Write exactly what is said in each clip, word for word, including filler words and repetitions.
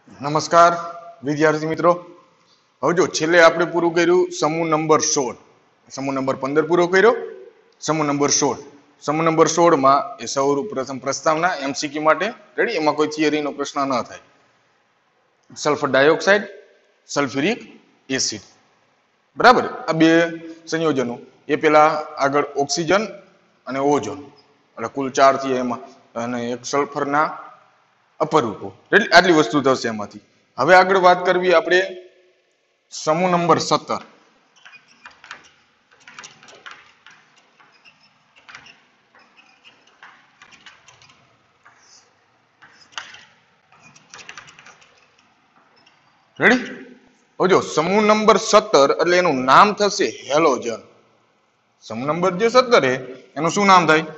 નમસ્કાર વિદ્યાર્થી મિત્રો. હવે જો છેલ્લે આપણે પૂરું કર્યું સમૂહ નંબર સોળ, સમૂહ નંબર પંદર પૂરો કર્યો, સમૂહ નંબર સોળ. સમૂહ નંબર સોળ માં એ સૌ પ્રથમ પ્રસ્તાવના એમસીક્યુ માટે રેડી, એમાં કોઈ થિયરીનો પ્રશ્ન ન થાય. સલ્ફર ડાયોક્સાઇડ, સલ્ફ્યુરિક એસિડ, બરાબર. આ બે સંયોજનો, એ પેલા આગળ ઓક્સિજન અને ઓઝોન, એટલે કુલ ચાર થયા એમાં, અને એક સલ્ફરના અપરૂપો, એટલે આટલી વસ્તુ થશે એમાંથી. હવે આગળ વાત કરવી આપણે સમૂહ નંબર સત્તર. રેડી? હવે જો સમૂહ નંબર સત્તર એટલે એનું નામ થશે હેલોજન. સમૂહ નંબર જે સત્તર છે એનું શું નામ થાય?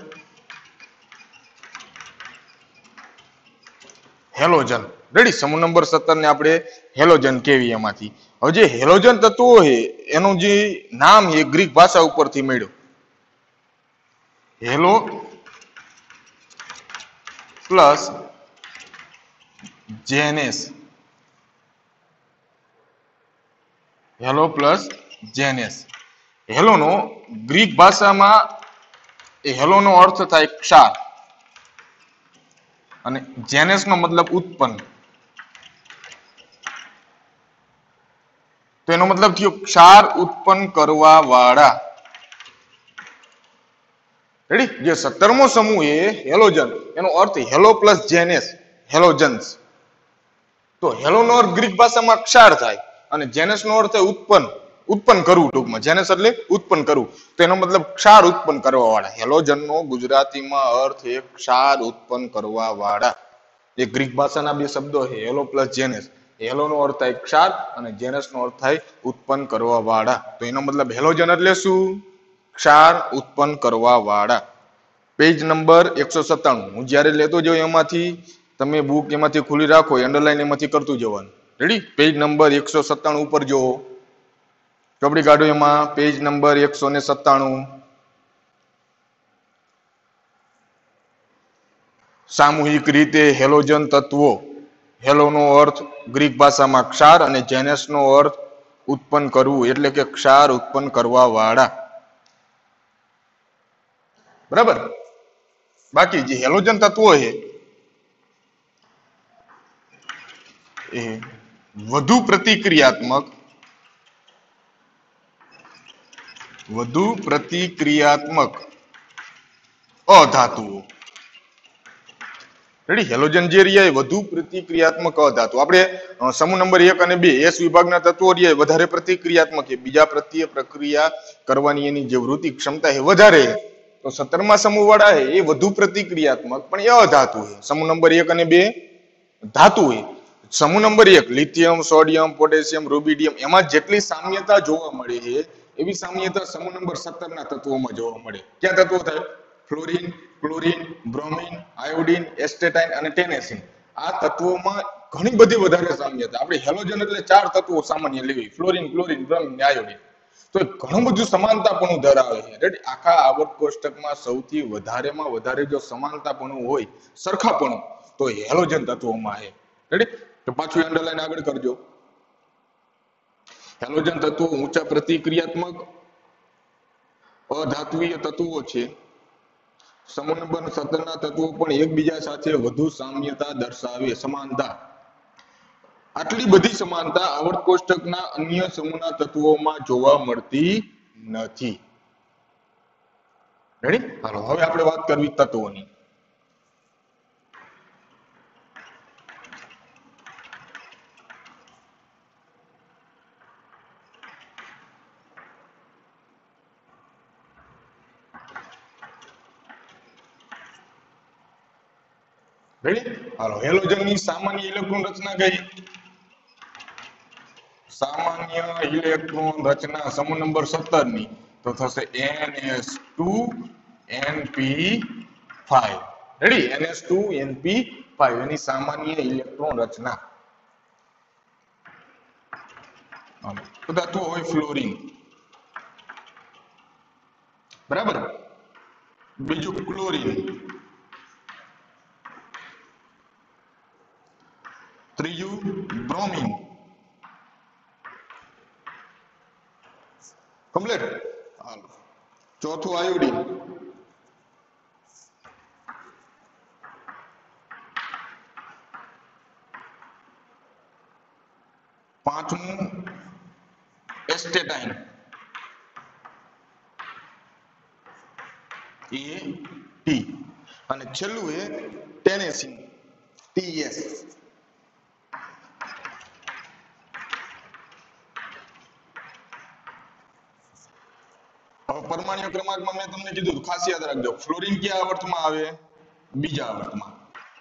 હેલોજન. રેડી? સમૂહ નંબર સત્તર ને આપણે હેલોજન કેવી એમાંથી. હવે જે હેલોજન તત્વો છે એનું જે નામ એ ગ્રીક ભાષા ઉપરથી મળ્યું. Halo plus genes. Halo plus genes. હેલોનો ગ્રીક ભાષામાં એ હેલોનો અર્થ થાય ક્ષાર, અને જેનેસ નો મતલબ ઉત્પન્ન. તો એનો મતલબ થયો ક્ષાર ઉત્પન્ન કરવા વાળા. રેડી? જે સત્તરમો સમૂહ એ હેલોજન, એનો અર્થ હેલો પ્લસ જેનેસ, હેલોજન્સ. તો હેલો નો અર્થ ગ્રીક ભાષામાં ક્ષાર થાય, અને જેનેસ નો અર્થ ઉત્પન્ન, ઉત્પન્ન કરવું ટૂંકમાં. જેનેસ એટલે ઉત્પન્ન કરવું, તો એનો મતલબ ક્ષાર ઉત્પન્ન કરવા વાળા. હેલોજન નો ગુજરાતીમાં અર્થ એ ક્ષાર ઉત્પન્ન કરવા વાળા. એ ગ્રીક ભાષાના બે શબ્દો છે, હેલો પ્લસ જેનેસ. હેલો નો અર્થ થાય ક્ષાર, અને જેનેસ નો અર્થ થાય ઉત્પન્ન કરવા વાળા. તો એનો મતલબ હેલોજન એટલે શું? ક્ષાર ઉત્પન્ન કરવા વાળા. પેજ નંબર એકસો સત્તાણું. હું જ્યારે લેતો જાઉં એમાંથી તમે બુક એમાંથી ખુલ્લી રાખો, અંડરલાઈન એમાંથી કરતું જવાનું. રેડી? પેજ નંબર એકસો સત્તાણું ઉપર જોવો, ચોપડી કાઢો, એમાં પેજ નંબર એકસો ને સત્તાણું. સામૂહિક રીતે હેલોજન તત્વો. હેલો નો અર્થ ગ્રીક ભાષામાં ક્ષાર, અને જેનેસ નો અર્થ ઉત્પન્ન કરવું, એટલે કે ક્ષાર ઉત્પન્ન કરવા વાળા. બરાબર? બાકી જે હેલોજન તત્વો છે એ વધુ પ્રતિક્રિયાત્મક, વધુ પ્રતિક્રિયાત્મક અધાતુઓ. રેડી? હેલોજન જે રહ્યા એ વધુ પ્રતિક્રિયાત્મક અધાતુ. આપણે સમૂહ નંબર એક અને બે એસ વિભાગના તત્વો રહ્યા વધારે પ્રતિક્રિયાત્મક છે, બીજા પ્રત્યે પ્રક્રિયા કરવાની એની જે વૃત્તિ ક્ષમતા છે વધારે. તો સત્તરમા સમૂહ વાળા છે એ વધુ પ્રતિક્રિયાત્મક, પણ એ અધાતુ છે. સમૂહ નંબર એક અને બે ધાતુ છે. સમૂહ નંબર એક લિથિયમ, સોડિયમ, પોટેશિયમ, રૂબિડિયમ, એમાં જેટલી સામ્યતા જોવા મળે છે એવી સામ્યતા સમૂહ નંબર સત્તર ના તત્વોમાં જોવા મળે. ક્યાં તત્વો થાય? Fluorine, chlorine, bromine, iodine, astatine અને ટેનેસિન. આ તત્વોમાં ઘણી બધી વધારે સામ્યતા. આપણે હેલોજન એટલે ચાર તત્વો સામાન્ય લેવી, ફ્લોરિન, ક્લોરીન, બ્રોમિન અને આયોડિન. તો ઘણું બધું સમાનતાપણું ધરાવે છે. રેડી? આખા આવર્ત કોષ્ટકમાં સૌથી વધારેમાં વધારે જો સમાનતાપણું હોય, સરખાપણું, તો હેલોજન તત્વોમાં છે. રેડી? તો પાછું અંડરલાઈન આગળ કરજો. હેલોજન તત્વો ઊંચા પ્રતિક્રિયાત્મક અધાત્વીય તત્વો છે. સમૂહ નંબર સત્તર ના તત્વો પણ એકબીજા સાથે વધુ સામ્યતા દર્શાવે, સમાનતા. આટલી બધી સમાનતા આવર્ત કોષ્ટકના અન્ય સમૂહના તત્વોમાં જોવા મળતી નથી. રેડી? હાલો, હવે આપણે વાત કરવી તત્વોની. રેડી? હાલો, હેલોજનની સામાન્ય ઇલેક્ટ્રોન રચના કઈ? સામાન્ય ઇલેક્ટ્રોન રચના સમૂહ નંબર સત્તર ની તો થશે N S two N P five. Ready? N S two N P five એની સામાન્ય ઇલેક્ટ્રોન રચના. તત્વો હોય ફ્લોરિન, બરાબર. બીજું ક્લોરીન, ત્રીજું બ્રોમિન કમ્પ્લીટ. હાલો ચોથું આયોડીન, પાંચમું એસ્ટેટાઇન એ ટી અને છેલ્લું એ ટેનેસિન ટીએસ. હવે પરમાણ્વીય ક્રમાંકમાં મેં તમને કીધું ખાસ યાદ રાખજો, ફ્લોરિન કયા આવર્તમાં આવે? બીજા આવર્તમાં.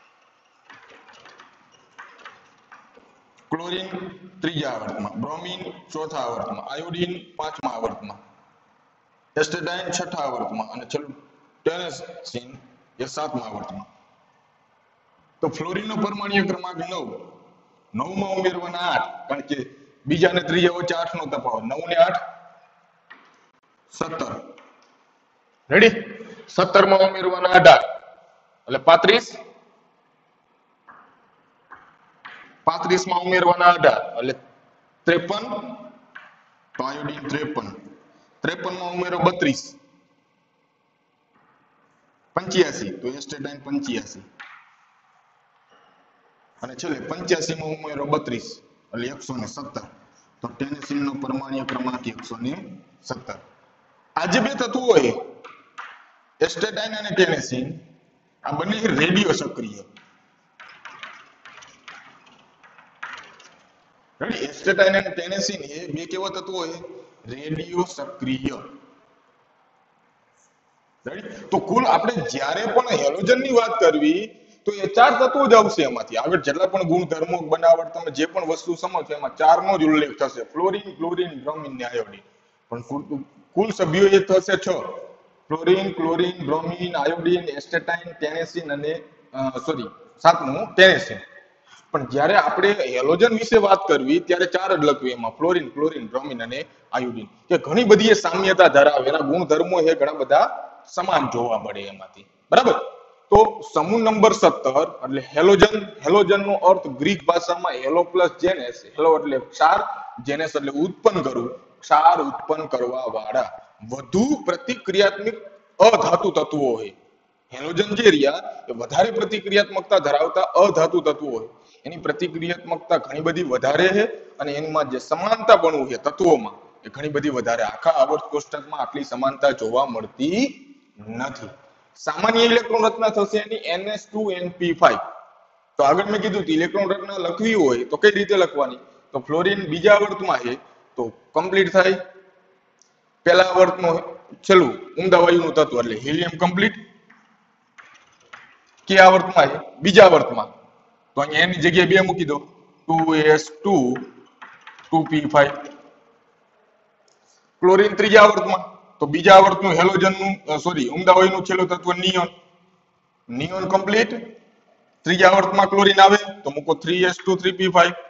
ક્લોરીન ત્રીજા આવર્તમાં, બ્રોમિન ચોથા આવર્તમાં, આયોડીન પાંચમા આવર્તમાં, એસ્ટેટાઇન છઠ્ઠા આવર્તમાં અને છેલ્લું ટેનેસિન એ સાતમા આવર્તમાં. તો ફ્લોરિનનો પરમાણ્વીય ક્રમાંક નવ, નવ માં ઉમેરવાના આઠ, કારણ કે બીજા અને ત્રીજા વચ્ચે આઠ નો તફાવત, નવ ને આઠ સત્તર. રેડી? સત્તર માં ઉમેરવાના અઢાર એટલે પાંત્રીસ, પાંત્રીસ માં ઉમેરવાના અઢાર એટલે ત્રેપન, તો આયોડીન ત્રેપન, ત્રેપન માં ઉમેરો બત્રીસ, પંચ્યાસી તો એસ્ટેટાઇન પંચ્યાસી અને છેલ્લે પંચ્યાસી માં ઉમેરો બત્રીસ એટલે એકસો ને સત્તર. તો ટેનેસિન નો પરમાણ્વીય ક્રમાંક એકસો ને સત્તર. આ જે બે તત્વો હોય એસ્ટેટાઇન અને ટેનેસિન, આ બંને રેડિયો સક્રિય. રેડી? એસ્ટેટાઇન અને ટેનેસિન એ બે કેવા તત્વો હોય? રેડિયો સક્રિય. રેડી? તો કુલ આપણે જ્યારે પણ હેલોજન ની વાત કરવી તો એ ચાર તત્વો જ આવશે. એમાંથી આગળ જેટલા પણ ગુણધર્મો, બનાવટ, તમે જે પણ વસ્તુ સમજો એમાં ચાર નો જ ઉલ્લેખ થશે, ફ્લોરિન, ક્લોરીન, બ્રોમિન ને આયોડીન. પણ કુલ સભ્યો એ થશે છ, fluorine, chlorine, bromine, iodine, astatine, tennessine અને સોરી સાતમું ટેનેસિન. પણ જ્યારે આપણે હેલોજન વિશે વાત કરવી ત્યારે ચાર જ લખવી, એમાં ફ્લોરિન, ક્લોરીન, બ્રોમિન અને આયોડીન. કે ઘણી બધી એ સામ્યતા ધરાવે, એના ગુણધર્મો એ ઘણા બધા સમાન જોવા મળે એમાંથી. બરાબર? તો સમૂહ નંબર સત્તર એટલે હેલોજન. હેલોજન નો અર્થ ગ્રીક ભાષામાં હેલો પ્લસ જેનેસ, હેલો એટલે ક્ષાર, જેનેસ એટલે ઉત્પન્ન કરવું, ક્ષાર ઉત્પન્ન કરવા વાળા વધુ પ્રતિક્રિયાત્મક અધાતુ તત્વો હોય. હેલોજન જે રહ્યા એ વધારે પ્રતિક્રિયાત્મકતા ધરાવતા અધાતુ તત્વો હોય. એની પ્રતિક્રિયાત્મકતા ઘણી બધી વધારે છે અને એમાં જે સમાનતા પણ છે તત્વોમાં એ ઘણી બધી વધારે. આખા આવર્ત કોષ્ટકમાં આટલી સમાનતા જોવા મળતી નથી. સામાન્ય ઇલેક્ટ્રોન રચના થશે એની N S two N P five. તો આગળ મેં કીધું કે ઇલેક્ટ્રોન રચના લખવી હોય તો કઈ રીતે લખવાની? તો ફ્લોરિન બીજા આવર્તમાં છે તો કમ્પ્લીટ થાય. પહેલા આવર્તમાં છેલ્લું ઉમદા વાયુનું તત્વ એટલે હિલિયમ કમ્પ્લીટ. કે આવર્તમાં છે? બીજા આવર્તમાં. તો અહીંયા એની જગ્યાએ બે મૂકી દો, two S two two P five. Chlorine ત્રીજા આવર્તમાં તો બીજા આવર્તનું હેલોજનનું સોરી ઉમદા વાયુનું છેલ્લું તત્વ નિયોન. Neon complete. ત્રીજા આવર્તમાં ક્લોરીન આવે તો મૂકો three S two three P five.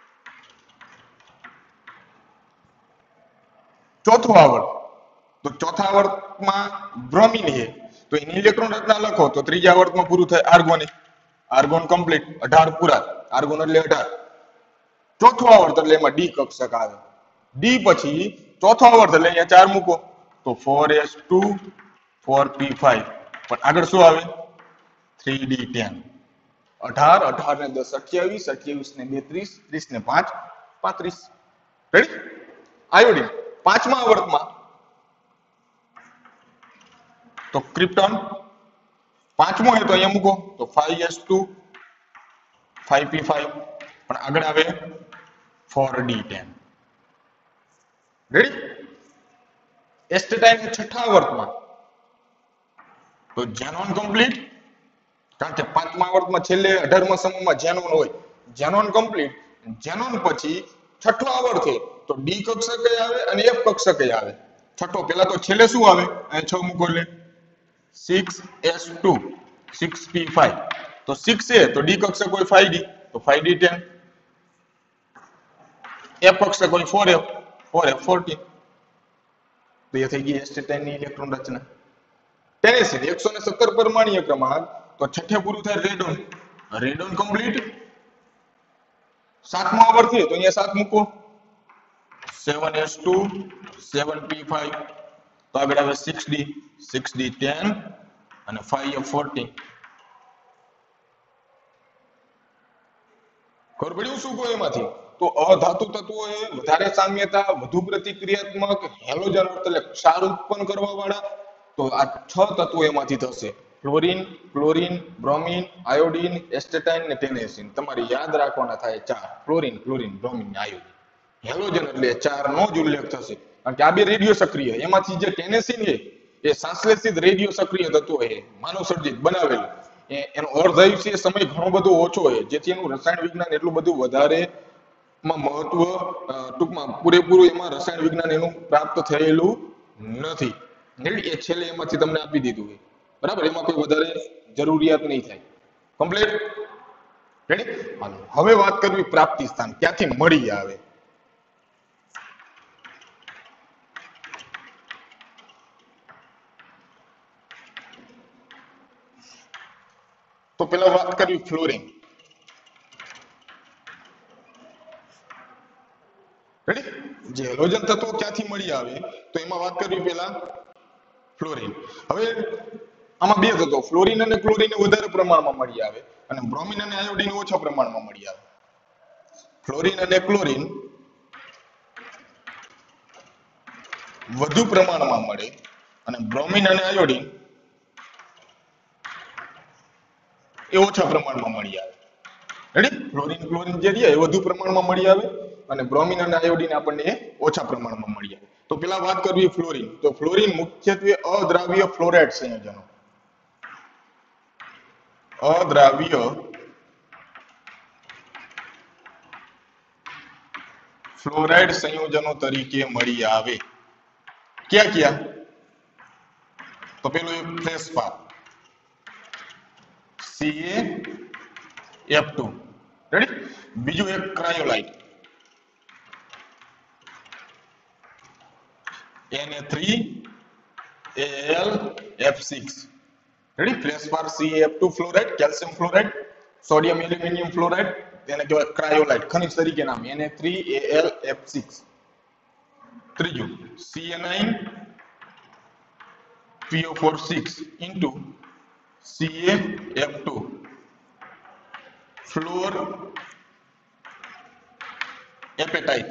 ચોથું આવર્ત તો ચોથા આવર્તમાં બ્રોમિન છે તો એની ઇલેક્ટ્રોન રચના લખો તો ત્રીજા આવર્તમાં પૂરું થાય આર્ગોનિક. આર્ગોન કમ્પ્લીટ, અઢાર પૂરા. આર્ગોન એટલે અઢાર. ચોથું આવર્ત એટલે એમાં ડી કક્ષક આવે. ડી પછી ચોથો આવર્ત એટલે અહીંયા ચાર મૂકો તો four S two four P five. પણ આગળ શું આવે? Three D ten. અઢાર, અઢાર ને દસ અઠ્યાવીસ, અઠ્યાવીસ ને બે ત્રીસ, ત્રીસ ને પાંચ પાંત્રીસ. રેડી? આયોડીન પાંચમા આવર્તમાં તો ક્રિપ્ટોન પાંચમો હોય તો અહીંયા મૂકો તો five S two five P five. પણ આગળ આવે four D ten. Ready? Astatine છઠ્ઠા આવર્તમાં તો ઝેનોન કમ્પ્લીટ, કારણ કે પાંચમા આવર્તમાં છેલ્લે અઢારમા સમૂહમાં ઝેનોન હોય. Xenon complete. ઝેનોન પછી છઠ્ઠો આવર્ત છે તો ડી કક્ષક આવે અને એફ કક્ષક આવે. છઠ્ઠો પેલા તો છેલ્લે શું આવે? અહીં છ મૂકો એટલે six S two six P five. તો સિક્સ એ તો ડી કક્ષક હોય ફાઈવ ડી તો ફાઈવ ડી ટેન. એફ કક્ષક હોય four F four F fourteen. તો એ થઈ ગઈ એસ્ટેટાઇનની ઇલેક્ટ્રોન રચના. ટેનેસિન એકસો ને સત્તર પરમાણ્વીય ક્રમાંક તો છઠ્ઠે પૂરું થાય રેડોન. Radon complete. સાતમો આવર્તીય તો અહીંયા સાત મૂકો, seven S two seven P five, તો આગળ આવે six D, six D ten અને ફાઈવ એફ ફોર્ટીન. ખબર પડ્યું શું કહો એમાંથી? તો અધાતુ તત્વો એ વધારે સામ્યતા, વધુ પ્રતિક્રિયાત્મક, હેલોજન એટલે ક્ષાર ઉત્પન્ન કરવા વાળા, તો આ છ તત્વો એમાંથી થશે. Fluorine, chlorine, bromine, iodine, astatine ને ટેનેસિન. તમારે યાદ રાખવાના થાય ચાર: ફ્લોરિન, ક્લોરીન, બ્રોમિન ને આયોડીન. હેલોજન એટલે ચાર નો જ ઉલ્લેખ થશે, કારણ કે આ બે રેડિયો સક્રિય. એમાંથી જે ટેનેસિન છે એ સંશ્લેષિત રેડિયો સક્રિય તત્વો છે, માનવ સર્જિત બનાવેલું. એનો અર્ધાયુષ્ય સમય ઘણો બધો ઓછો છે, જેથી એનું રસાયણ વિજ્ઞાન એટલું બધું વધારે માં મહત્વ, ટૂંકમાં પૂરેપૂરું એમાં રસાયણ વિજ્ઞાન એનું પ્રાપ્ત થયેલું નથી. એ છેલ્લે એમાંથી તમને આપી દીધું છે, બરાબર. એમાં કોઈ વધારે જરૂરિયાત નહીં થાય. કમ્પ્લીટ? રેડી? હવે વાત કરવી પ્રાપ્તિ સ્થાન, ક્યાંથી મળી આવે. તો પેલા વાત કરવી ફ્લોરિન. રેડી? જે હેલોજન તત્વો ક્યાંથી મળી આવે, તો એમાં વાત કરવી પેલા ફ્લોરિન. હવે આમાં બે તત્વો, ફ્લોરિન અને ક્લોરીન વધારે પ્રમાણમાં મળી આવે અને બ્રોમિન અને આયોડીન ઓછા પ્રમાણમાં મળી આવે. ફ્લોરિન અને ક્લોરીન વધુ પ્રમાણમાં મળે અને બ્રોમિન અને આયોડીન એ ઓછા પ્રમાણમાં મળી આવે. રેડી? ફ્લોરિન ક્લોરીન જે છે એ વધુ પ્રમાણમાં મળી આવે અને બ્રોમિન અને આયોડીન આપણને ઓછા પ્રમાણમાં મળી આવે. તો પેલા વાત કરવી ફ્લોરિન. તો ફ્લોરિન મુખ્યત્વે અદ્રાવ્ય ફ્લોરાઇડ સંયોજનો, અદ્રાવ્ય ફ્લોરાઇડ સંયોજનો તરીકે મળી આવે. ક્યાં ક્યાં? તો પેલું એક fluorspar, C A F two. Ready? બીજું એક cryolite, N A three A L F six. Ready? Fluorspar, C A F two fluoride, calcium fluoride, sodium aluminium fluoride, તેને કહેવાય ક્રાયોલાઇટ, ખનિજ તરીકે નામ N A three A L F six. ત્રીજું C A nine P O four six into C A F two fluorapatite.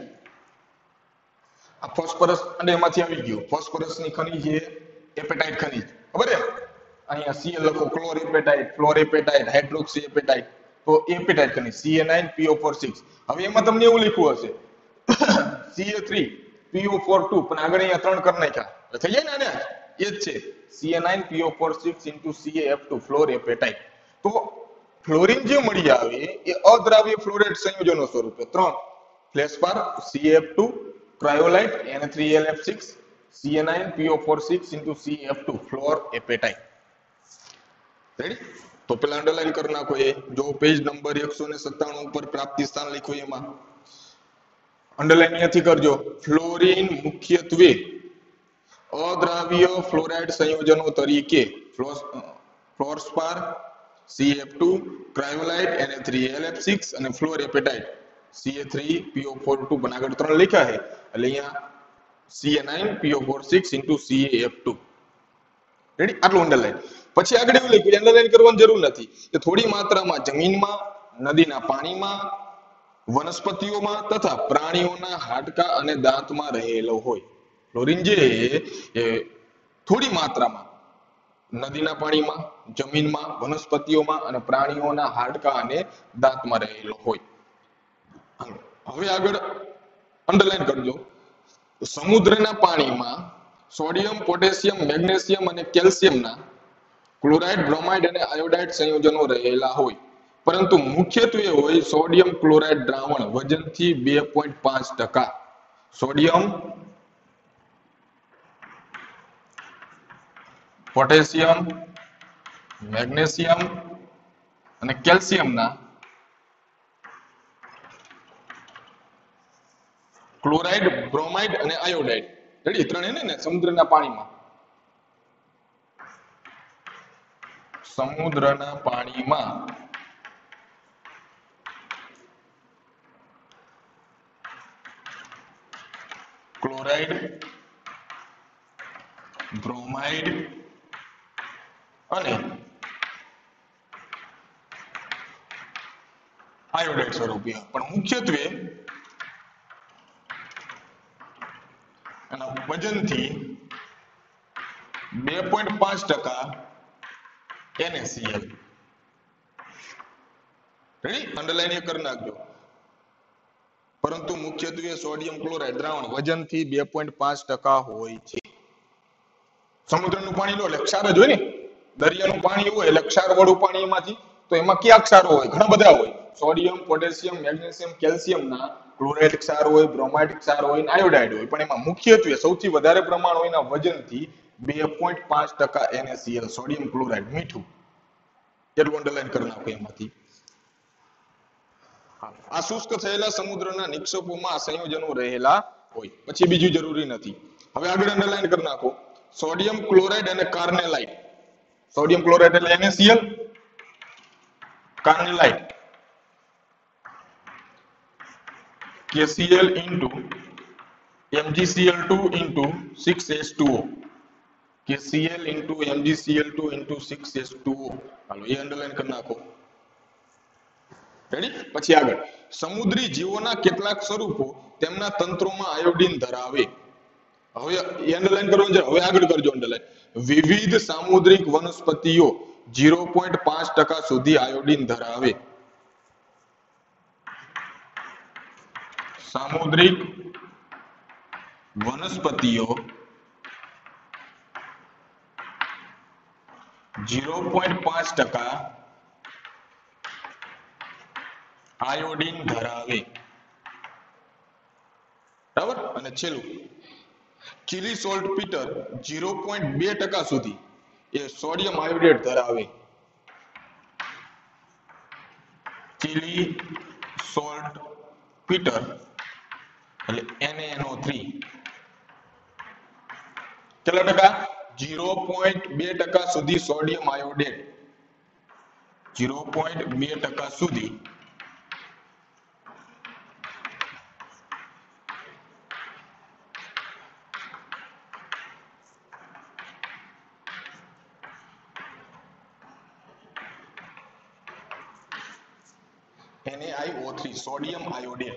આ phosphorus અને એમાંથી આવી ગયું. ફોસ્ફરસની ખનિજ છે એપેટાઇટ ખનિજ. ખબર છે? અહીંયા સી લખો, chlorapatite, fluorapatite, hydroxyapatite. તો એપેટાઇટ ખનિજ C A nine P O four six. હવે એમાં તમને એવું લખ્યું હશે C A three P O four two, પણ આગળ અહીંયા ત્રણ કરી નાખ્યા, થઈ જાય ને? આને એ જ છે C A nine P O four six into C A F two fluorapatite. તો ફ્લોરિન જે મળી આવે એ અદ્રાવ્ય ફ્લોરાઇડ સંયોજનો સ્વરૂપે ત્રણ: fluorspar, C A F two, cryolite, N A three L F six, C A nine P O four six into C A F two fluorapatite. Ready? તો પેલા અંડરલાઈન કરી નાખો. એ જો પેજ નંબર એકસો ને સત્તાણું ઉપર પ્રાપ્તિ સ્થાન લખ્યું એમાં અંડરલાઈન અહીંયાથી કરજો. ફ્લોરિન મુખ્યત્વે અદ્રાવ્ય ફ્લોરાઇડ સંયોજનો તરીકે fluorspar, C A F two, cryolite, N A three L F six અને fluorapatite C A three P O four two, પણ આગળ ત્રણ લખ્યા છે એટલે અહીંયા C A nine P O four six into C A F two. Ready? આટલું underline. પછી આગળ એવું લખ્યું, અંડરલાઈન કરવાની જરૂર નથી, કે થોડી માત્રામાં જમીનમાં, નદીના પાણીમાં, વનસ્પતિઓમાં તથા પ્રાણીઓના હાડકા અને દાંતમાં રહેલો હોય. ફ્લોરિન જે એ થોડી માત્રામાં નદીના પાણીમાં, જમીનમાં, વનસ્પતિઓમાં અને પ્રાણીઓના હાડકા અને દાંતમાં રહેલો હોય. હવે આગળ અંડરલાઈન કરજો. સમુદ્રના પાણીમાં સોડિયમ, પોટેશિયમ, મેગ્નેશિયમ અને કેલ્શિયમના ક્લોરાઇડ, બ્રોમાઇડ અને આયોડાઇડ સંયોજનો રહેલા હોય, પરંતુ મુખ્યત્વે હોય સોડિયમ ક્લોરાઇડ દ્રાવણ વજનથી બે પોઈન્ટ પાંચ ટકા. સોડિયમ, પોટેશિયમ, મેગ્નેશિયમ અને કેલ્શિયમના ક્લોરાઇડ, બ્રોમાઇડ અને આયોડાઇડ. રેડી? ત્રણ એને ને સમુદ્રના પાણીમાં, સમુદ્રના પાણીમાં ક્લોરાઇડ, બ્રોમાઇડ અને આયોડાઇડ સ્વરૂપે, પણ મુખ્યત્વે એના વજનથી બે પોઈન્ટ પાંચ ટકા NaCl. રેડી? અંડરલાઈન એ કરી નાખજો. પરંતુ મુખ્યત્વે સોડિયમ ક્લોરાઇડ દ્રાવણ વજનથી બે પોઈન્ટ પાંચ ટકા હોય છે. સમુદ્રનું પાણી લો એટલે ક્ષાર જ હોય ને, દરિયાનું પાણી હોય એટલે ક્ષાર વાળું પાણી એમાંથી, તો એમાં કયા ક્ષારો હોય? ઘણા બધા હોય. સોડિયમ, પોટેશિયમ, મેગ્નેશિયમ, કેલ્શિયમ ના ક્લોરાઇડ ક્ષાર હોય, બ્રોમાઇડ ક્ષાર હોય, આયોડાઇડ હોય, પણ એમાં મુખ્યત્વે સૌથી વધારે પ્રમાણ હોય એના વજનથી બે પોઈન્ટ પાંચ ટકા NaCl સોડિયમ ક્લોરાઇડ મીઠું. એટલું અંડરલાઈન કરી નાખો એમાંથી. આ શુષ્ક થયેલા સમુદ્રના નિક્ષેપોમાં આ સંયોજનો રહેલા હોય, પછી બીજું જરૂરી નથી. હવે આગળ અંડરલાઈન કરી નાખો સોડિયમ ક્લોરાઇડ અને કાર્નેલાઇટ. સોડિયમ ક્લોરાઇડ એટલે NaCl, carnallite KCl into MgCl2 into six H two O. KCl into MgCl2 into six H two O. હાલો એ અંડરલાઈન કરી નાખો. રેડી? પછી આગળ સમુદ્રી જીવોના કેટલાક સ્વરૂપો તેમના તંત્રોમાં આયોડીન ધરાવે. હવે એ અંડરલાઈન કરવાનું છે. હવે આગળ કરજો અંડરલાઈન. વિવિધ સામુદ્રિક વનસ્પતિઓ ઝીરો પોઈન્ટ પાંચ ટકા સુધી આયોડીન ધરાવે. સામુદ્રિક વનસ્પતિઓ ઝીરો પોઈન્ટ પાંચ ટકા આયોડીન ધરાવે. બરાબર? અને છેલ્લું Chile saltpetre zero point બે ટકા સુધી એ સોડિયમ આયોડેટ ધરાવે. ચીલી સોલ્ટ પીટર એટલે N A N O three કેટલા ટકા? ઝીરો પોઈન્ટ બે ટકા સુધી સોડિયમ આયોડેટ. ઝીરો પોઈન્ટ બે ટકા સુધી N A I O three sodium iodate.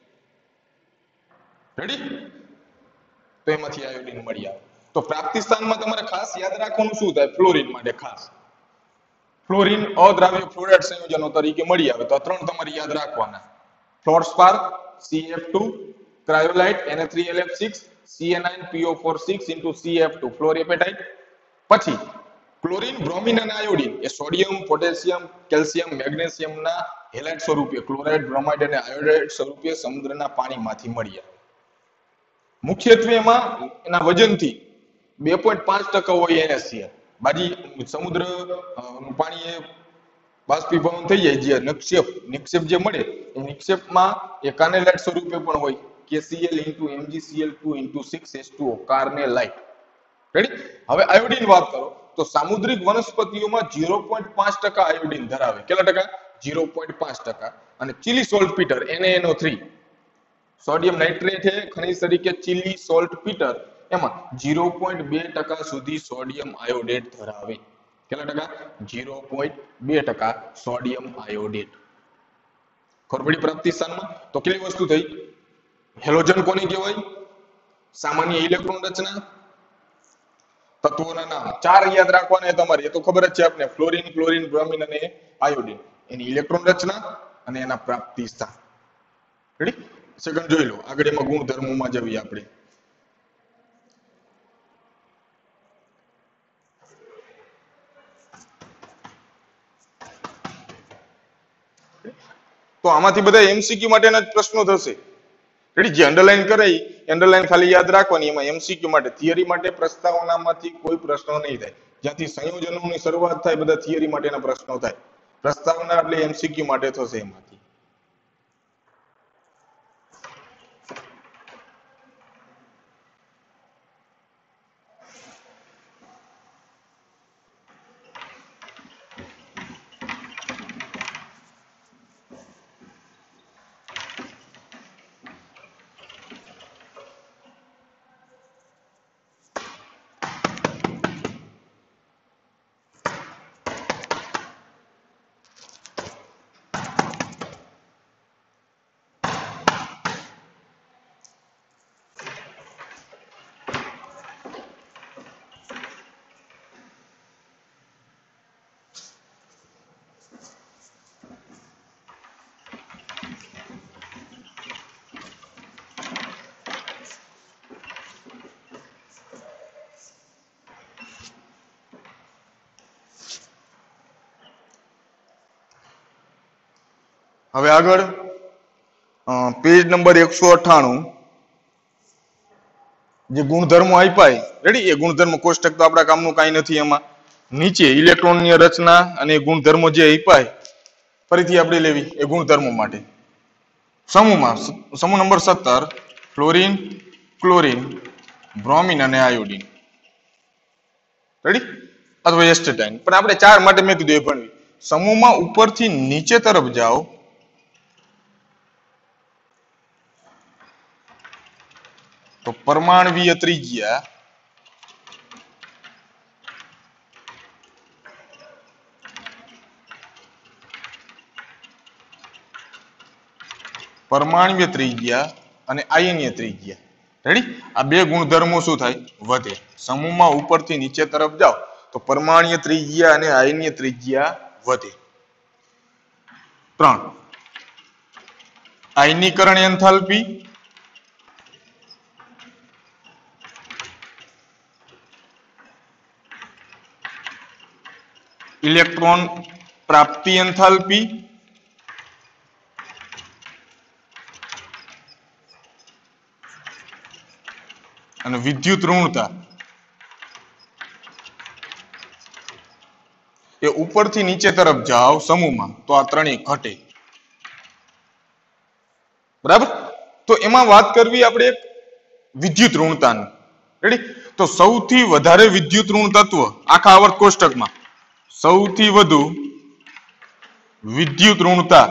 Ready? તો એમાંથી આયોડીન મળી આવે. તો પ્રાપ્તિ સ્થાનમાં તમારે ખાસ યાદ રાખવાનું શું થાય? ફ્લોરિન માટે ખાસ ફ્લોરિન અદ્રાવ્ય ફ્લોરાઇડ સંયોજનો તરીકે મળી આવે તો ત્રણ તમારે યાદ રાખવાના. Fluorspar C F two, cryolite N A three L F six, C A nine P O four six into C F two fluorapatite. પછી ક્લોરીન, બ્રોમિન અને આયોડીન એ સોડિયમ, પોટેશિયમ, કેલ્શિયમ, મેગ્નેશિયમના હેલાઇડ સ્વરૂપે, ક્લોરાઇડ, બ્રોમાઇડ અને iodide સ્વરૂપે સમુદ્રના પાણીમાંથી મળી આવે. મુખ્યત્વે એમાં એના વજનથી બે પોઈન્ટ પાંચ ટકા હોય NaCl. બાકી સમુદ્ર પાણી એ બાષ્પીભવન થઈ જાય, જે નિક્ષેપ નિક્ષેપ જે મળે એ નિક્ષેપમાં એ કાર્નેલાઇટ સ્વરૂપે પણ હોય. KCl into MgCl two into six H two O carnallite. Ready? હવે આયોડીન વાત કરો તો સામુદ્રિક વનસ્પતિઓમાં ઝીરો પોઈન્ટ પાંચ ટકા આયોડીન ધરાવે. કેટલા ટકા? ઝીરો પોઈન્ટ પાંચ ટકા. અને Chile saltpetre N A N O three sodium nitrate છે ખનિજ તરીકે ચીલી સોલ્ટ પીટર, એમાં ઝીરો પોઈન્ટ બે ટકા સુધી સોડિયમ આયોડેટ ધરાવે. કેટલા ટકા? ઝીરો પોઈન્ટ બે ટકા સોડિયમ આયોડેટ. ખબર પડી પ્રાપ્તિ સ્થાનમાં? તો કેટલી વસ્તુ થઈ? હેલોજન કોને કહેવાય? સામાન્ય ઇલેક્ટ્રોન રચના. તત્વોના નામ ચાર યાદ રાખવાના તમારે, એ તો ખબર જ છે આપને. ફ્લોરિન, ક્લોરીન, બ્રોમિન અને આયોડીન. એની ઇલેક્ટ્રોન રચના અને એના પ્રાપ્તિ સ્થાન. રેડી? સેકન્ડ જોઈ લો. આગળ એમાં ગુણધર્મોમાં જઈએ આપણે. તો આમાંથી બધા એમસીક્યુ માટેના જ પ્રશ્નો થશે. રેડી? જે અંડરલાઈન કરાઈ અંડરલાઈન ખાલી યાદ રાખવાની. એમાં એમસીક્યુ માટે, થિયરી માટે પ્રસ્તાવનામાંથી કોઈ પ્રશ્નો નહીં થાય. જ્યાંથી સંયોજનોની શરૂઆત થાય બધા થિયરી માટેના પ્રશ્નો થાય. પ્રસ્તાવના એટલે એમસીક્યુ માટે થશે એમાંથી. હવે આગળ પેજ નંબર એકસો અઠ્ઠાણું જે ગુણધર્મો આપ્યા રેડી એ ગુણધર્મ કોષ્ટક તો આપણા કામનું કાંઈ નથી એમાં નીચે ઇલેક્ટ્રોનની રચના અને ગુણધર્મો જે આપ્યા ફરીથી આપણે લેવી એ ગુણધર્મો માટે સમૂહમાં સમૂહ નંબર સત્તર ફ્લોરિન ક્લોરિન બ્રોમિન અને આયોડિન રેડી અથવા એસ્ટેટાઇન પણ આપણે ચાર માટે મેં કીધું એ ભણવી સમૂહમાં ઉપરથી નીચે તરફ જાઓ તો પરમાણવીય ત્રિજ્યા પરમાણવીય ત્રિજ્યા અને આયનીય ત્રિજ્યા રેડી આ બે ગુણધર્મો શું થાય વધે સમૂહમાં ઉપરથી નીચે તરફ જાઓ તો પરમાણવીય ત્રિજ્યા અને આયનીય ત્રિજ્યા વધે ત્રણ આયનીકરણ એન્થાલ્પી ઇલેક્ટ્રોન પ્રાપ્તિ એન્થાલ્પી અને વિદ્યુત ઋણતા એ ઉપરથી નીચે તરફ જાઓ સમૂહમાં તો આ ત્રણેય ઘટે બરાબર તો એમાં વાત કરવી આપણે વિદ્યુત ઋણતાની રેડી તો સૌથી વધારે વિદ્યુત ઋણ તત્વ આખા આવર્ત કોષ્ટકમાં સૌથી વધુ વિદ્યુત ઋણતા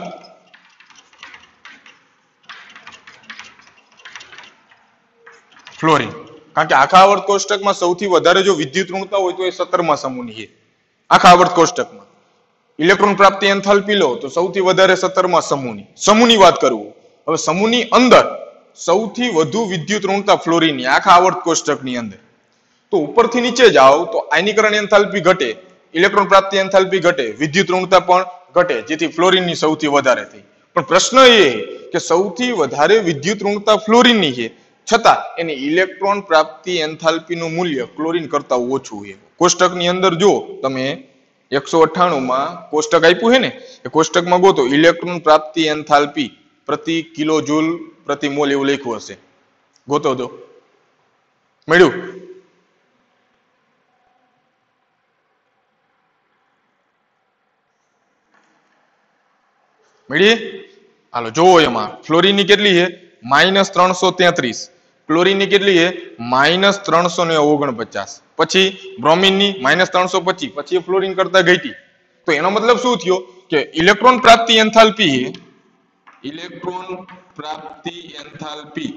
ફ્લોરિન કારણ કે આખા આવર્ત કોષ્ટકમાં સૌથી વધારે જો વિદ્યુત ઋણતા હોય તો એ સત્તરમા સમૂહની છે આખા આવર્ત કોષ્ટકમાં ઇલેક્ટ્રોન પ્રાપ્તિ એન્થાલ્પી લો તો સૌથી વધારે સત્તરમા સમૂહની સમૂહની વાત કરવું હવે સમૂહની અંદર સૌથી વધુ વિદ્યુત ઋણતા ફ્લોરિનની આખા આવર્ત કોષ્ટકની અંદર તો ઉપરથી નીચે જાઓ તો આયનીકરણ એન્થાલ્પી ઘટે ઇલેક્ટ્રોન પ્રાપ્તિ એન્થાલ્પી ઘટે વિદ્યુત ઋણતા પણ ઘટે જેથી ફ્લોરિનની સૌથી વધારે થઈ પણ પ્રશ્ન એ કે સૌથી વધારે વિદ્યુત ઋણતા ફ્લોરિનની છે છતાં એની ઇલેક્ટ્રોન પ્રાપ્તિ એન્થાલ્પીનું મૂલ્ય ક્લોરિન કરતા ઓછું છે કોષ્ટકની અંદર જો તમે એકસો અઠ્ઠાણું માં કોષ્ટક આપ્યું છે ને એ કોષ્ટકમાં ગોતો ઇલેક્ટ્રોન પ્રાપ્તિ એન્થાલ્પી પ્રતિ કિલો જૂલ પ્રતિ મોલ એવું લખ્યું હશે ગોતો દો મળ્યું મળી હાલો જોવો એમાં ફ્લોરિનની કેટલી છે માઇનસ ત્રણસો તેત્રીસ ક્લોરિનની કેટલી છે માઇનસ ત્રણસો ને ઓગણપચાસ પછી બ્રોમિનની માઇનસ ત્રણસો પચીસ પછી ફ્લોરિન કરતા ઘટી તો એનો મતલબ શું થયો કે ઇલેક્ટ્રોન પ્રાપ્તિ એન્થાલ્પી છે ઇલેક્ટ્રોન પ્રાપ્તિ એન્થાલ્પી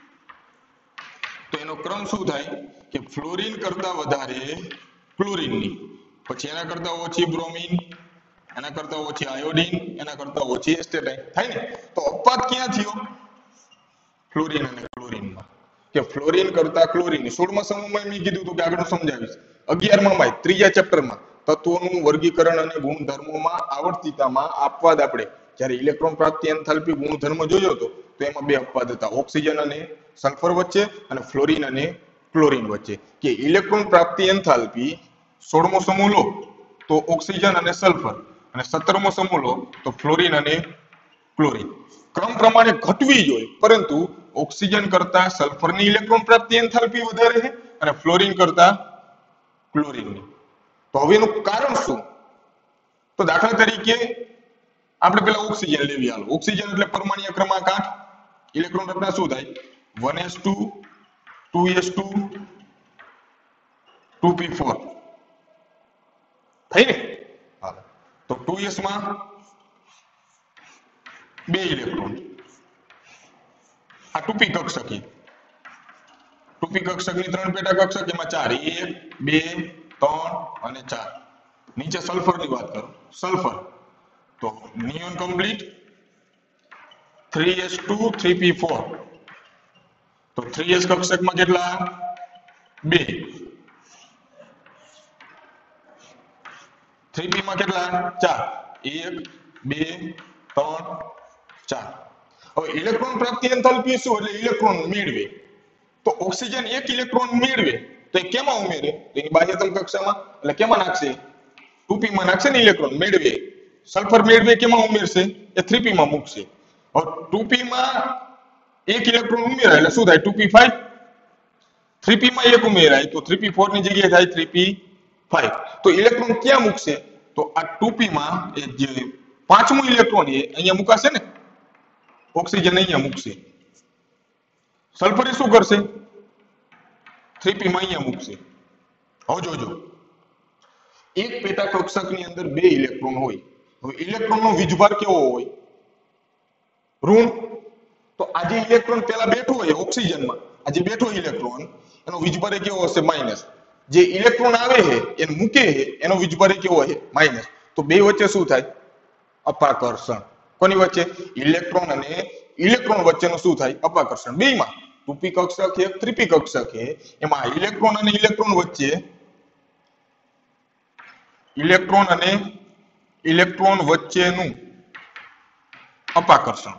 તો એનો ક્રમ શું થાય કે ફ્લોરિન કરતા વધારે ક્લોરિનની પછી એના કરતા ઓછી બ્રોમિન એના કરતા ઓછી આયોડિન એના કરતા ઓછી એસ્ટેટાઇન થાય ને તો અપવાદ ક્યાં થયો ફ્લોરિન અને ક્લોરિનમાં કે ફ્લોરિન કરતા ક્લોરિન સોળમા સમૂહમાં મેં કીધું હતું કે આગળ સમજાવીશ અગિયારમા માં ત્રીજા ચેપ્ટરમાં તત્વોનું વર્ગીકરણ અને ગુણધર્મોમાં આવર્તિતામાં અપવાદ આપણે જ્યારે ઇલેક્ટ્રોન પ્રાપ્તિ એન્થાલ્પી ગુણધર્મ જોયો હતો તો એમાં બે અપવાદ હતા ઓક્સિજન અને સલ્ફર વચ્ચે અને ફ્લોરિન અને ક્લોરિન વચ્ચે કે ઇલેક્ટ્રોન પ્રાપ્તિ એન્થાલ્પી સોળમો સમૂહ લો તો ઓક્સિજન અને સલ્ફર અને સત્તરમો સમૂહ લો તો ફ્લોરિન અને ક્લોરિન ક્રમ પ્રમાણે ઘટવી જોઈએ પરંતુ ઓક્સિજન કરતા સલ્ફરની ઇલેક્ટ્રોન પ્રાપ્તિ એન્થાલ્પી વધારે છે અને ફ્લોરિન કરતા ક્લોરિનની તો હવે એનું કારણ શું તો દાખલા તરીકે આપણે પેલા ઓક્સિજન લેવી હાલો ઓક્સિજન એટલે પરમાણ્વીય ક્રમાંક આઠ ઇલેક્ટ્રોન રચના શું થાય one S two two S two two P four થઈ ને હાલો તો ટુ એસ માં બે ઇલેક્ટ્રોન આ ટુપી કક્ષકી ટુપી કક્ષકની ત્રણ પેટા કક્ષક એમાં ચાર એક બે ત્રણ અને ચાર નીચે સલ્ફરની વાત કરો સલ્ફર તો neon complete three S two three P four તો થ્રી એસ કક્ષકમાં કેટલા બે થ્રી પી માં કેટલા ચાર એક બે ત્રણ ચાર હવે ઇલેક્ટ્રોન પ્રાપ્તિ એન્થાલ્પી શું એટલે ઇલેક્ટ્રોન મેળવે તો ઓક્સિજન એક ઇલેક્ટ્રોન મેળવે તો એ કેમાં ઉમેરે તો એની બાહ્યતમ કક્ષામાં એટલે કેમાં નાખશે ટુ પી માં નાખશે ને ઇલેક્ટ્રોન મેળવે સલ્ફર મેળવે કેમાં ઉમેરશે એ થ્રી પી માં મૂકશે. હવે ટુ પી માં એક ઇલેક્ટ્રોન ઉમેરાય એટલે શું થાય two P five. Three P માં એક ઉમેરાય તો થ્રી પી ફોર ની જગ્યાએ થાય થ્રી પી ફાઈવ. તો ઇલેક્ટ્રોન ક્યાં મૂકશે તો આ ટુ પી માં એ જે પાંચમું ઇલેક્ટ્રોન એ અહીંયા મુકાશે ને, ઓક્સિજન અહીંયા મૂકશે. સલ્ફર એ શું કરશે થ્રી પી માં અહીંયા મૂકશે. હવે જોજો એક પેટા કક્ષકની અંદર બે ઇલેક્ટ્રોન હોય. હવે ઇલેક્ટ્રોનનો વીજભાર કેવો હોય ઋણ. તો આ જે ઇલેક્ટ્રોન પેલા બેઠો હોય ઓક્સિજનમાં, આ જે બેઠો ઇલેક્ટ્રોન એનો વીજભાર કેવો હશે માઇનસ. જે ઇલેક્ટ્રોન આવે છે એને મૂકે છે એનો વીજભાર કેવો છે માઇનસ. તો બે વચ્ચે શું થાય અપાકર્ષણ. કોની વચ્ચે ઇલેક્ટ્રોન અને ઇલેક્ટ્રોન વચ્ચેનું શું થાય અપાકર્ષણ. બેમાં ટુ પી કક્ષક છે થ્રી પી કક્ષક છે એમાં ઇલેક્ટ્રોન અને ઇલેક્ટ્રોન વચ્ચે ઇલેક્ટ્રોન અને ઇલેક્ટ્રોન વચ્ચેનું અપાકર્ષણ.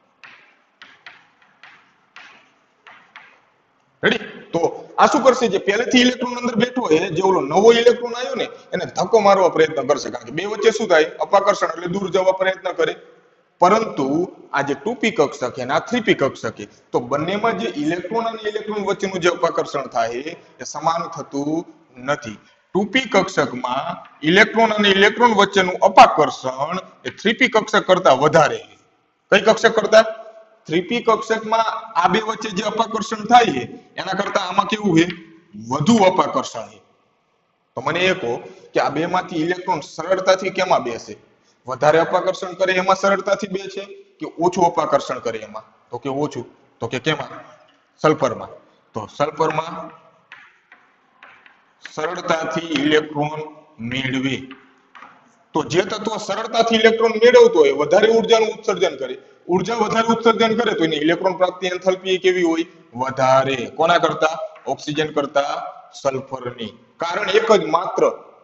રેડી. તો આ શું કરશે જે પહેલેથી ઇલેક્ટ્રોન અંદર બેઠો હોય જે ઓલો નવો ઇલેક્ટ્રોન આવ્યો ને એને ધક્કો મારવા પ્રયત્ન કરશે કારણ કે બે વચ્ચે શું થાય અપાકર્ષણ એટલે દૂર જવા પ્રયત્ન કરે. પરંતુ આ જે ટુ પી કક્ષક છે અને આ થ્રી પી કક્ષક છે તો બંનેમાં જે ઇલેક્ટ્રોન અને ઇલેક્ટ્રોન વચ્ચેનું જે અપાકર્ષણ થાય એ સમાન થતું નથી. ટુ પી કક્ષકમાં ઇલેક્ટ્રોન અને ઇલેક્ટ્રોન વચ્ચેનું અપાકર્ષણ એ થ્રી પી કક્ષક કરતા વધારે. કઈ કક્ષક કરતા થ્રી પી કક્ષકમાં આ બે વચ્ચે જે અપાકર્ષણ થાય છે એના કરતા આમાં કેવું છે વધુ અપાકર્ષણ છે. તો મને એ કહો કે આ બે માંથી ઇલેક્ટ્રોન સરળતાથી કેમાં બેસે વધારે અપાકર્ષણ કરે એમાં સરળતાથી બે છે કે ઓછું અપાકર્ષણ કરે એમાં તો કે ઓછું. તો કે કેમાં સલ્ફરમાં. તો સલ્ફરમાં સરળતાથી ઇલેક્ટ્રોન મેળવે. તો જે તત્વ સરળતાથી ઇલેક્ટ્રોન મેળવતો હોય વધારે ઉર્જાનું ઉત્સર્જન કરે, ઉર્જા વધારે ઉત્સર્જન કરે તો એની ઇલેક્ટ્રોન પ્રાપ્તિ એન્થાલ્પી કેવી હોય વધારે. કોના કરતા ઓક્સિજન કરતા સલ્ફરની. કારણ એક જ માત્ર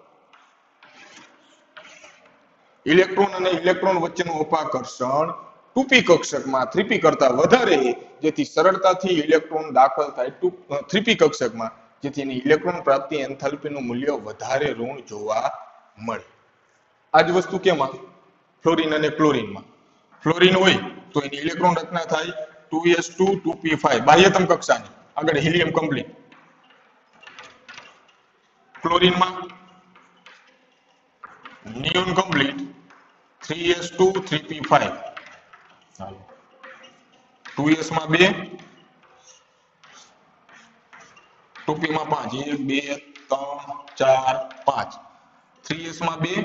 ઇલેક્ટ્રોન અને ઇલેક્ટ્રોન વચ્ચેનું અપાકર્ષણ ટુ પી કક્ષકમાં થ્રી પી કરતા વધારે જેથી સરળતાથી ઇલેક્ટ્રોન દાખલ થાય થ્રી પી કક્ષકમાં જેથી એની ઇલેક્ટ્રોન પ્રાપ્તિ એન્થાલ્પીનું મૂલ્ય વધારે ઋણ જોવા મળે. આ જ વસ્તુ કેમાં ફ્લોરિન અને ક્લોરિનમાં. ફ્લોરિન હોય તો એની ઇલેક્ટ્રોન રચના થાય two S two two P five બાહ્યતમ કક્ષાની આગળ હિલિયમ કમ્પ્લીટ. ક્લોરિનમાં neon complete three S two three P five. Two S માં બે ટુ પી માં પાંચ એક બે ત્રણ ચાર પાંચ. થ્રી એસ માં બે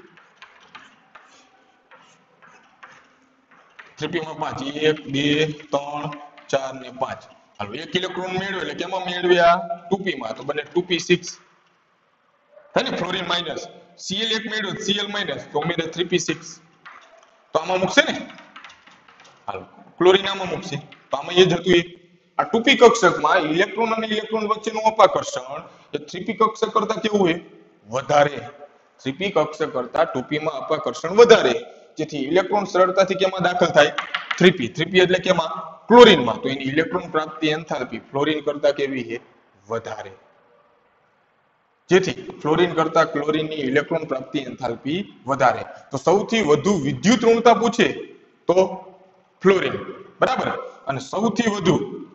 થ્રી પી માં પાંચ એક બે ત્રણ ચાર ને પાંચ. હાલો એક ઇલેક્ટ્રોન મેળવે એટલે કેમાં મેળવ્યા ટુ પી માં તો બને ટુ પી સિક્સ થાય ને. ફ્લોરિન માઇનસ સીએલ એક મેળવ્યો સીએલ માઇનસ તો ઉમેરે થ્રી પી સિક્સ. તો આમાં મૂકશે ને. હાલો ક્લોરિન આમાં મૂકશે તો આમાં એ જ હતું. એ આ ટુ પી કક્ષકમાં ઇલેક્ટ્રોન અને ઇલેક્ટ્રોન વચ્ચેનું અપાકર્ષણ એ થ્રી પી કક્ષક કરતા કેવું છે વધારે. થ્રી પી કક્ષક કરતા ટુ પી માં અપાકર્ષણ વધારે જેથી ઇલેક્ટ્રોન સરળતાથી કેમાં દાખલ થાય થ્રી પી. થ્રી પી એટલે કેમાં ક્લોરિનમાં તો એની ઇલેક્ટ્રોન પ્રાપ્તિ એન્થાલ્પી ફ્લોરિન કરતા કેવી છે વધારે. જેથી ફ્લોરિન કરતા ક્લોરિનની ઇલેક્ટ્રોન પ્રાપ્તિ એન્થાલ્પી વધારે. તો સૌથી વધુ વિદ્યુત ઋણતા પૂછે તો ફ્લોરિન બરાબર. અને સૌથી વધુ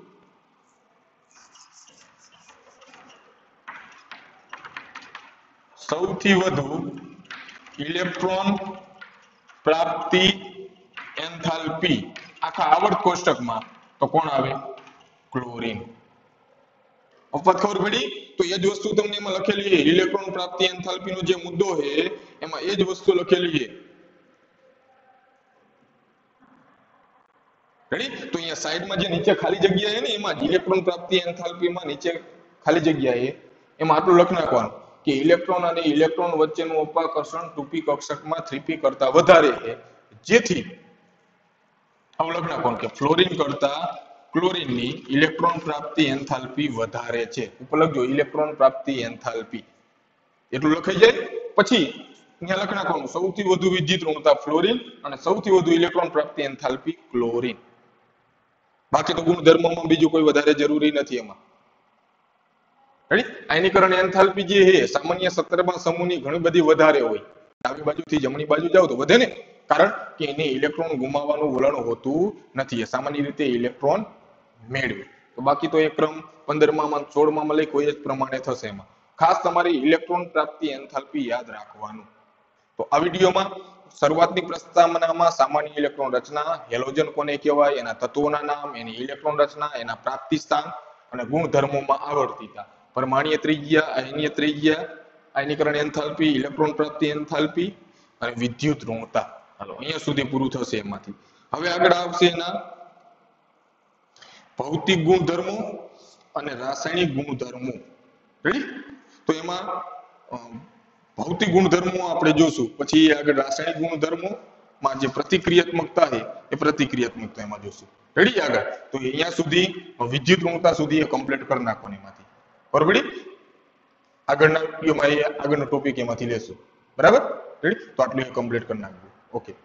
સૌથી વધુ ઇલેક્ટ્રોન પ્રાપ્તિ એન્થાલ્પી આખા આવર્ત કોષ્ટકમાં તો કોણ આવે ક્લોરિન. અપવાદ ખબર પડી. તો એ જ વસ્તુ તમને એમાં લખેલી છે ઇલેક્ટ્રોન પ્રાપ્તિ એન્થાલ્પીનો જે મુદ્દો છે એમાં એ જ વસ્તુ લખેલી છે. રેડી. તો અહીંયા સાઈડમાં જે નીચે ખાલી જગ્યા છે ને એમાં ઇલેક્ટ્રોન પ્રાપ્તિ એન્થાલ્પીમાં નીચે ખાલી જગ્યા છે એમાં આટલું લખ નાખવાનું કે ઇલેક્ટ્રોન અને ઇલેક્ટ્રોન વચ્ચેનું અપાકર્ષણ ટુ પી કક્ષકમાં થ્રી પી કરતા વધારે છે જેથી આવું લખ નાખવાનું કે ફ્લોરિન કરતા ક્લોરિનની ઇલેક્ટ્રોન પ્રાપ્તિ એન્થાલ્પી વધારે છે. ઉપર લખજો ઇલેક્ટ્રોન પ્રાપ્તિ એન્થાલ્પી એટલું લખાઈ જાય. પછી અહીંયા લખ નાખવાનું સૌથી વધુ વિદ્યુત ઋણતા ફ્લોરિન અને સૌથી વધુ ઇલેક્ટ્રોન પ્રાપ્તિ એન્થાલ્પી ક્લોરિન. બાકી તો ગુણધર્મમાં બીજું કોઈ વધારે જરૂરી નથી એમાં. રેડી. આયનીકરણ એન્થાલ્પી જે છે સામાન્ય સત્રમાં સમૂહની ઘણી બધી વધારે હોય ડાબી બાજુથી જમણી બાજુ જાવ તો વધે ને, કારણ કે એને ઇલેક્ટ્રોન ગુમાવવાનું વલણ હોતું નથી, એ સામાન્ય રીતે ઇલેક્ટ્રોન મેળવે. તો બાકી તો એક ક્રમ પંદરમાં સોળમાં લખ્યો એ જ પ્રમાણે થશે. એમાં ખાસ તમારે ઇલેક્ટ્રોન પ્રાપ્તિ એન્થાલ્પી યાદ રાખવાનું. તો આ વિડીયોમાં શરૂઆતની પ્રસ્તાવનામાં સામાન્ય ઇલેક્ટ્રોન રચના, હેલોજન કોને કહેવાય, એના તત્વોના નામ, એની ઇલેક્ટ્રોન રચના, એના પ્રાપ્તિ સ્થાન અને ગુણધર્મોમાં આવર્તિતા, પરમાણ્વીય ત્રિજ્યા, આયનીય ત્રિજ્યા, આયનીકરણ એન્થાલ્પી, ઇલેક્ટ્રોન પ્રાપ્તિ એન્થાલ્પી અને વિદ્યુત ઋણતા. હાલો અહીંયા સુધી પૂરું થશે એમાંથી. હવે આગળ આવશે એના ભૌતિક ગુણધર્મો અને રાસાયણિક ગુણધર્મો. રેડી? તો એમાં ભૌતિક ગુણધર્મો આપણે જોશું, પછી આગળ રાસાયણિક ગુણધર્મો માં જે પ્રતિક્રિયાત્મકતા છે એ પ્રતિક્રિયાત્મકતા એમાં જોશું. રેડી? આગળ તો અહીંયા સુધી વિદ્યુત ઋણતા સુધી એ કમ્પ્લીટ કરી નાખવાની એમાંથી. બરોબર? આગળના વિડીયોમાં આગળનો ટોપિક એમાંથી લેશું. બરાબર? રેડી? તો આટલું કમ્પ્લીટ કરી નાખજો. ઓકે.